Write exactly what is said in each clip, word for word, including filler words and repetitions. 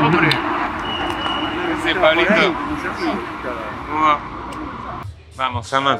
Hombre. Sí, Pablito. ¿Cómo va? Vamos, Ama.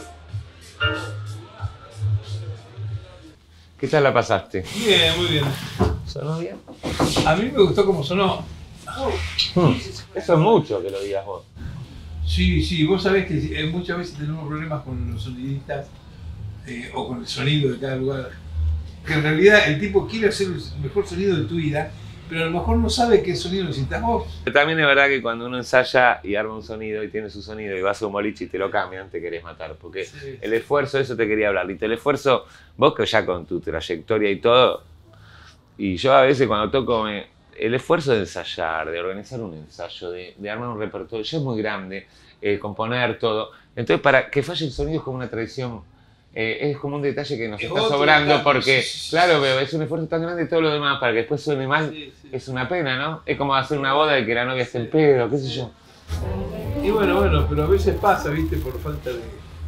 ¿Qué tal la pasaste? Bien, muy bien. ¿Sonó bien? A mí me gustó como sonó. Hmm. Eso es mucho que lo digas vos. Sí, sí, vos sabés que eh, muchas veces tenemos problemas con los sonidistas eh, o con el sonido de cada lugar. Que en realidad el tipo quiere hacer el mejor sonido de tu vida, pero a lo mejor no sabe qué sonido necesitas vos. Pero también es verdad que cuando uno ensaya y arma un sonido y tiene su sonido y vas a un boliche y te lo cambian, te querés matar. Porque sí, el esfuerzo, eso te quería hablar. Y el esfuerzo, vos que ya con tu trayectoria y todo, y yo a veces cuando toco, me, el esfuerzo de ensayar, de organizar un ensayo, de, de armar un repertorio, ya es muy grande, eh, componer todo. Entonces para que falle el sonido es como una tradición. Eh, es como un detalle que nos es está sobrando detalle, porque, sí, sí, claro, pero es un esfuerzo tan grande todo lo demás para que después suene mal, sí, sí. Es una pena, ¿no? Es como hacer una boda y que la novia esté en pedo, qué sé yo. Y bueno, bueno, pero a veces pasa, ¿viste? Por falta de, de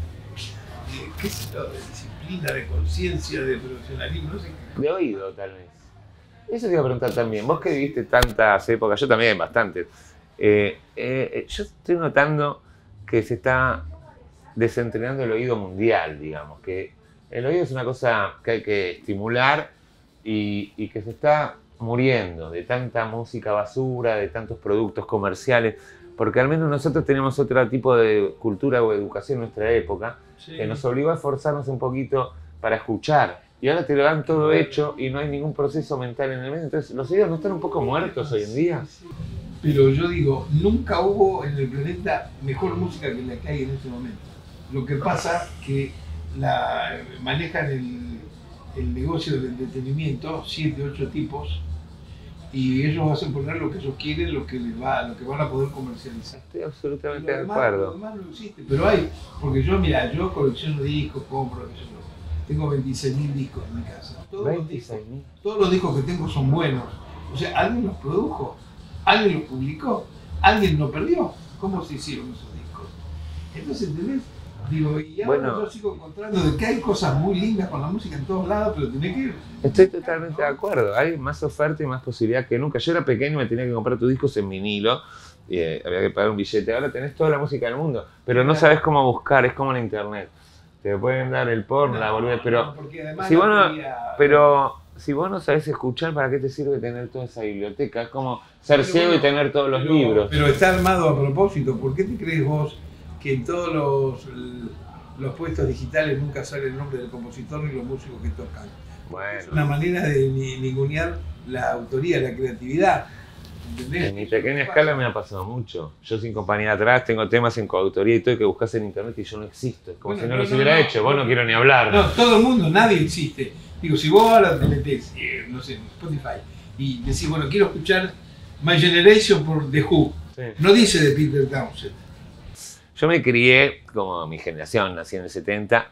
qué sé yo, de disciplina, de conciencia, de profesionalismo, no sé qué. De oído, tal vez. Eso te iba a preguntar también, vos que viviste tantas épocas, yo también bastantes, eh, eh, yo estoy notando que se está desentrenando el oído mundial, digamos, que el oído es una cosa que hay que estimular y, y que se está muriendo de tanta música basura, de tantos productos comerciales, porque al menos nosotros tenemos otro tipo de cultura o educación en nuestra época, sí, que nos obligó a esforzarnos un poquito para escuchar, y ahora te lo dan todo hecho y no hay ningún proceso mental en el medio, entonces los oídos no están un poco muertos hoy en día. Pero yo digo, nunca hubo en el planeta mejor música que la que hay en este momento. Lo que pasa que la, manejan el, el negocio del entretenimiento, siete, ocho tipos, y ellos hacen poner lo que ellos quieren, lo que les va, lo que van a poder comercializar. Estoy absolutamente de demás, acuerdo. Lo demás no existe, pero hay, porque yo, mira, yo colecciono discos, compro, qué sé yo, tengo veintiséis mil discos en mi casa. Todos veintiséis mil. Todos los discos que tengo son buenos. O sea, alguien los produjo, alguien los publicó, alguien los perdió. ¿Cómo se hicieron esos discos? Entonces, ¿entendés? Digo, y ahora bueno, yo sigo encontrando de que hay cosas muy lindas con la música en todos lados, pero tenés que... Estoy totalmente de acuerdo, hay más oferta y más posibilidad que nunca. Yo era pequeño y me tenía que comprar tus discos en vinilo, y eh, había que pagar un billete. Ahora tenés toda la música del mundo, pero no sabes cómo buscar, es como en internet. Te pueden dar el porno, no, la boludez, pero... No, porque además si vos no, quería... pero si vos no sabés escuchar, ¿para qué te sirve tener toda esa biblioteca? Es como ser pero ciego bueno, y tener todos los pero, libros. Pero está armado a propósito. ¿Por qué te crees vos que en todos los... los puestos digitales nunca sale el nombre del compositor ni los músicos que tocan? Bueno. Es una manera de ningunear la autoría, la creatividad. ¿Entendés? En mi pequeña escala me ha pasado mucho. Yo sin compañía atrás tengo temas en coautoría y todo que buscas en internet y yo no existo. Es como bueno, si no, no los no, hubiera no, hecho, no, vos no quiero ni hablar. No, todo el mundo, nadie existe. Digo, si vos ahora te metés, eh, no sé, en Spotify y decís, bueno, quiero escuchar My Generation por The Who, sí, no dice de Peter Townshend. Yo me crié, como mi generación, nací en el setenta,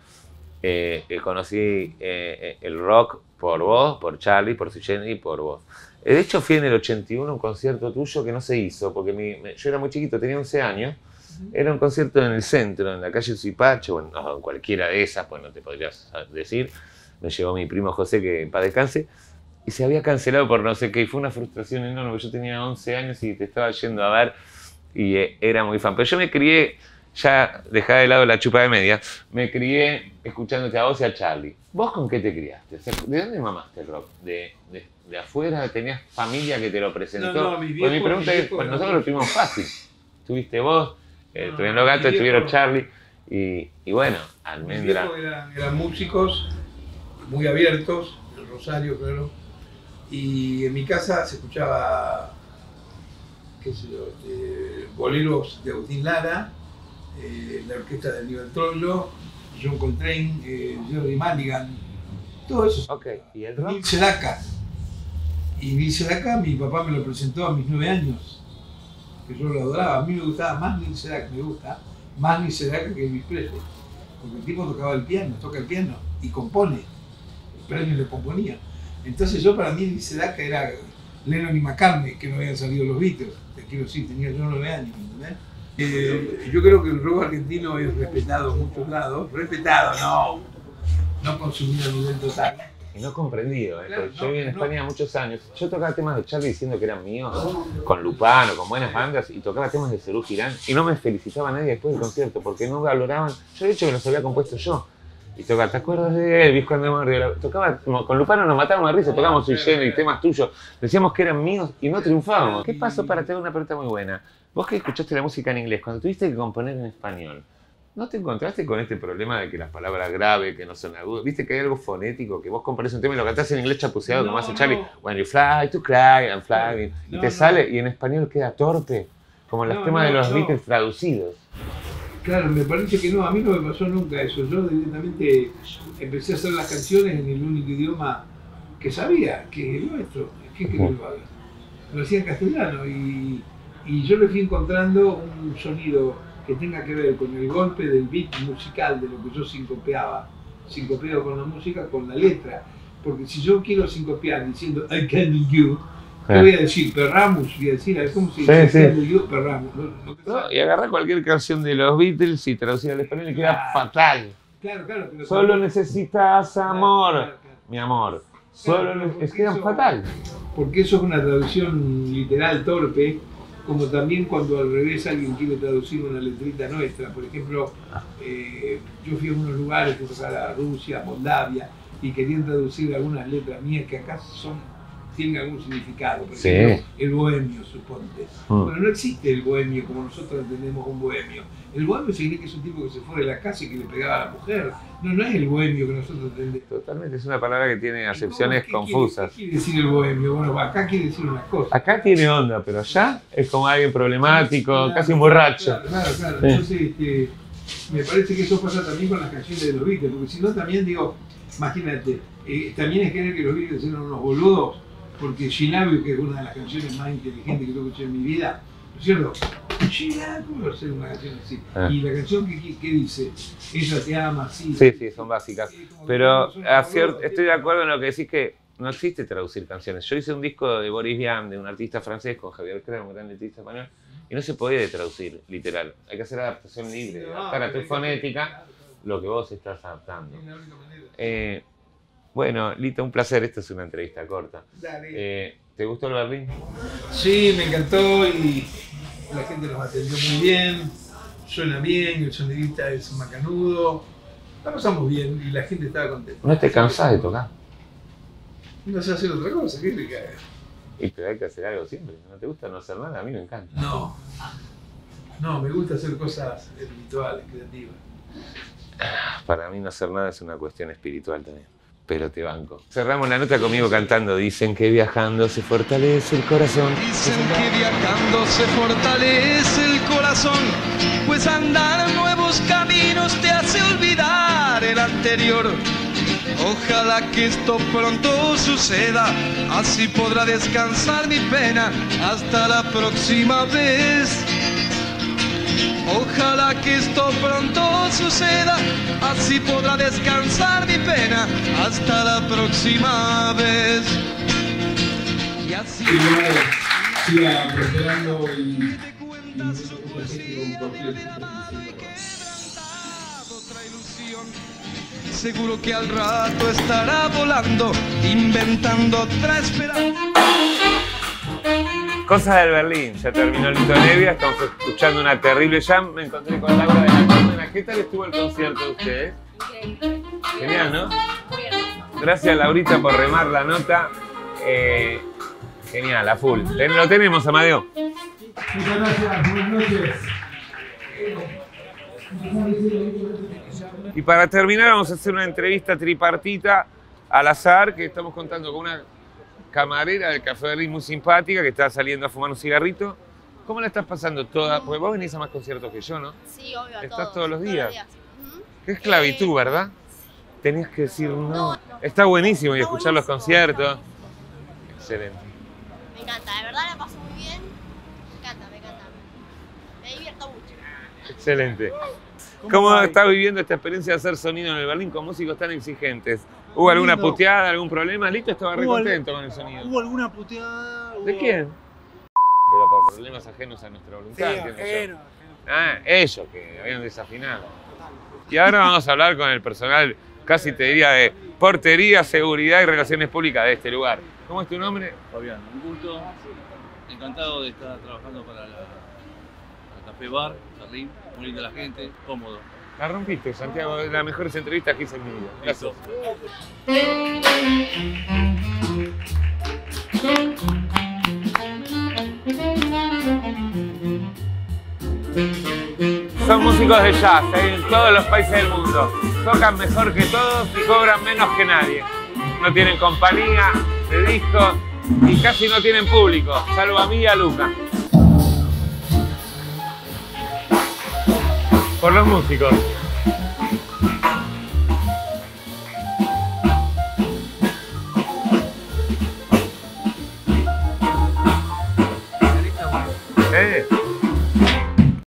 eh, conocí eh, el rock por vos, por Charlie, por Sui Generis y por vos. De hecho, fui en el ochenta y uno a un concierto tuyo que no se hizo, porque mi, me, yo era muy chiquito, tenía once años. Era un concierto en el centro, en la calle Suipacho, bueno, no, en cualquiera de esas, pues no te podrías decir. Me llevó mi primo José, que en paz descanse, y se había cancelado por no sé qué, y fue una frustración enorme, porque yo tenía once años y te estaba yendo a ver, y eh, era muy fan. Pero yo me crié, ya dejá de lado la chupa de media, me crié escuchándote a vos y a Charlie. ¿Vos con qué te criaste? O sea, ¿de dónde mamaste el rock? ¿De, de, de afuera? ¿Tenías familia que te lo presentó? No, no, mi viejo, pues mi pregunta mi es, pues nosotros lo tuvimos fácil. Tuviste vos, eh, no, tuvieron los gatos, viejo, estuvieron Charlie, y, y bueno, Almendra. Mis eran, eran músicos muy abiertos, el Rosario, claro, y en mi casa se escuchaba, qué sé yo, eh, boleros de Agustín Lara, eh, la orquesta de Aníbal Troilo, John Coltrane, eh, Jerry Mulligan, todo eso. Ok, ¿y el rock? Neil Sedaka. Y Neil Sedaka, mi papá me lo presentó a mis nueve años, que yo lo adoraba. A mí me gustaba más Neil Sedaka, me gusta, más Neil Sedaka que Elvis Presley, porque el tipo tocaba el piano, toca el piano y compone, el premio le componía. Entonces yo para mí Neil Sedaka era Lennon y McCartney, que no habían salido los Beatles, te quiero decir, tenía yo nueve años, ¿entendés? Eh, yo creo que el rock argentino es respetado en muchos lados, respetado, no, no consumido a nivel total, Y no comprendido, ¿eh? Claro, Porque no, yo viví en no. España muchos años. Yo tocaba temas de Charlie diciendo que eran míos, con Lupano, con buenas bandas, y tocaba temas de Serú Girán. Y no me felicitaba nadie después del concierto, porque no valoraban. Yo de hecho que los había compuesto yo. Y tocaba, ¿te acuerdas de él? Visco Andemar? Tocaba, con Lupano nos mataban una risa, tocábamos Sui Generis y temas tuyos. Decíamos que eran míos y no triunfábamos. ¿Qué pasó para tener una pregunta muy buena? Vos que escuchaste la música en inglés, cuando tuviste que componer en español, ¿no te encontraste con este problema de que las palabras graves, que no son agudas? ¿Viste que hay algo fonético, que vos componés un tema y lo cantás en inglés chapuceado, No, como hace Charlie? no. When you fly to cry, I'm flying. Y No, te no. sale y en español queda torpe, como los No, temas no, de los no. Beatles traducidos. Claro, me parece que no, a mí no me pasó nunca eso. Yo directamente empecé a hacer las canciones en el único idioma que sabía, que es el nuestro. ¿Qué querés que lo haga? Lo hacía en castellano y, y yo le fui encontrando un sonido que tenga que ver con el golpe del beat musical de lo que yo sincopeaba, sincopeo con la música, con la letra. Porque si yo quiero sincopear diciendo I can do you, ¿qué voy a decir? Perramus, voy a decir, a ver cómo se dice, Sí, I sí. can do you, perramus. ¿No? ¿No te ¿No? sale? Y agarrá cualquier canción de los Beatles y traducida al español y queda Claro. fatal. Claro, claro. Pero Solo también- necesitas amor, Claro, claro, claro. mi amor. Solo Claro, ne- es quedan eso- fatal. Porque eso es una traducción literal torpe, como también cuando al revés alguien quiere traducir una letrita nuestra. Por ejemplo, eh, yo fui a unos lugares que tocara Rusia, Moldavia, y querían traducir algunas letras mías que acá son, tienen algún significado. Por Sí. ejemplo, el bohemio, suponte. Mm. Bueno, no existe el bohemio como nosotros entendemos un bohemio. El bohemio significa que es un tipo que se fue de la casa y que le pegaba a la mujer. No, no es el bohemio que nosotros entendemos. Totalmente, es una palabra que tiene acepciones ¿Qué quiere- confusas. ¿Qué quiere decir el bohemio? Bueno, acá quiere decir una cosa. Acá tiene onda, pero allá es como alguien problemático, Claro, casi un borracho. Claro, claro, claro. Sí. Entonces, este, me parece que eso pasa también con las canciones de los Beatles, porque si no también digo, imagínate, eh, también es creer que los Beatles eran unos boludos, porque She Love You, que es una de las canciones más inteligentes que yo escuché en mi vida, ¿no es cierto? She Love You, ¿cómo va a ser una canción así? Ah. Y la canción que, que dice, ella te ama, sí. Sí, sí, son básicas. Sí, como que Pero son a unos cier- boludos, estoy de acuerdo en lo que decís que no existe traducir canciones. Yo hice un disco de Boris Vian, de un artista francés, con Javier Creu, un gran artista español, y no se puede traducir, literal. Hay que hacer adaptación libre, No, adaptar a tu hay que- fonética lo que vos estás adaptando. Es la única manera. Eh, bueno, Lito, un placer. Esta es una entrevista corta. Dale. Eh, ¿Te gustó el Berlín? Sí, me encantó y la gente nos atendió muy bien, suena bien, el sonidista es macanudo, la pasamos bien y la gente estaba contenta. ¿No te cansás de tocar? No sé hacer otra cosa, ¿qué le cae? Y pero hay que hacer algo siempre. ¿No te gusta no hacer nada? A mí me encanta. No, no, me gusta hacer cosas espirituales, creativas. Para mí no hacer nada es una cuestión espiritual también. Pero te banco. Cerramos la nota conmigo cantando. Dicen que viajando se fortalece el corazón. Dicen que viajando se fortalece el corazón, pues andar nuevos caminos te hace olvidar el anterior. Ojalá que esto pronto suceda, así podrá descansar mi pena hasta la próxima vez. Ojalá que esto pronto suceda, así podrá descansar mi pena hasta la próxima vez. Y así Que igual siga prosperando y, te cuentas otra ilusión. Seguro que al rato estará volando, inventando otra esperanza. Cosas del Berlín. Ya terminó Lito Nevia. Estamos escuchando una terrible jam. Me encontré con Laura de la Colmena. ¿Qué tal estuvo el concierto de ustedes? Increíble. Genial, ¿no? Muy hermoso. Gracias, Laurita, por remar la nota. Eh, genial, a full. Ten- Lo tenemos, Amadeo. Muchas gracias, buenas noches. Y para terminar vamos a hacer una entrevista tripartita al azar que estamos contando con una camarera del Café Berlín muy simpática que está saliendo a fumar un cigarrito. ¿Cómo la estás pasando toda? Porque vos venís a más conciertos que yo, ¿no? Sí, obvio, a Estás todos. todos los días. Ujú. Qué esclavitud, Eh, ¿verdad? Tenías que decir no. No, no. Está buenísimo y Está escuchar los buenísimo, conciertos. está Excelente. buenísimo. Me encanta, de verdad la paso muy bien. Me encanta, me encanta. Me divierto mucho. Excelente. ¿Cómo estás viviendo esta experiencia de hacer sonido en el Berlín con músicos tan exigentes? ¿Hubo alguna Lindo. puteada, algún problema? Lito estaba re Hubo al- contento con el sonido. ¿Hubo alguna puteada? ¿De Hubo- quién? Pero por problemas ajenos a nuestra Sí, voluntad. entiendo yo. ajeno, ajeno. Ah, ellos que habían desafinado. Y ahora vamos a hablar con el personal, casi te diría, de portería, seguridad y relaciones públicas de este lugar. ¿Cómo es tu nombre? Fabián, un gusto. Encantado de estar trabajando para la, el Café Bar, Jardín. Muy linda la gente, cómodo. La rompiste, Santiago, de las mejores entrevistas que hice en mi vida. Gracias. Son músicos de jazz ¿eh? en todos los países del mundo. Tocan mejor que todos y cobran menos que nadie. No tienen compañía de discos y casi no tienen público, salvo a mí y a Luca. Por los músicos.